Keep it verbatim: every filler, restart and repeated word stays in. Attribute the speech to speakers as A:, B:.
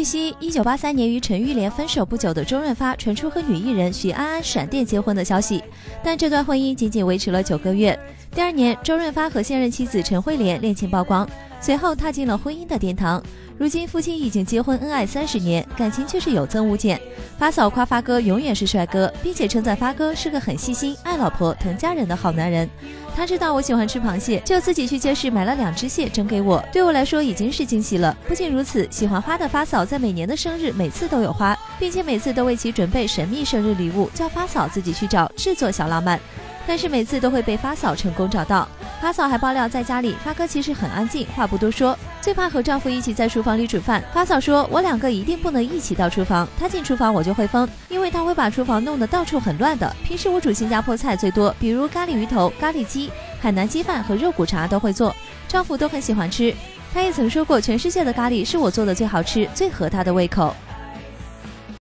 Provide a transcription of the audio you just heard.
A: 据悉，一九八三年与陈玉莲分手不久的周润发传出和女艺人许安安闪电结婚的消息，但这段婚姻仅仅维持了九个月。第二年，周润发和现任妻子陈慧莲恋情曝光，随后踏进了婚姻的殿堂。如今夫妻已经结婚恩爱三十年，感情却是有增无减。发嫂夸发哥永远是帅哥，并且称赞发哥是个很细心、爱老婆、疼家人的好男人。他知道我喜欢吃螃蟹，就自己去街市买了两只蟹蒸给我，对我来说已经是惊喜了。不仅如此，喜欢花的发嫂在每年的生日每次都有花，并且每次都为其准备神秘生日礼物，叫发嫂自己去找，制作小浪漫。但是每次都会被发嫂成功找到。发嫂还爆料，在家里发哥其实很安静，话不多说，最怕和丈夫一起在厨房里煮饭。发嫂说，我两个一定不能一起到厨房，他进厨房我就会疯，因为他会把厨房弄得到处很乱的。平时我煮新加坡菜最多，比如咖喱鱼头、咖喱鸡、海南鸡饭和肉骨茶都会做，丈夫都很喜欢吃。他也曾说过，全世界的咖喱是我做的最好吃，最合他的胃口。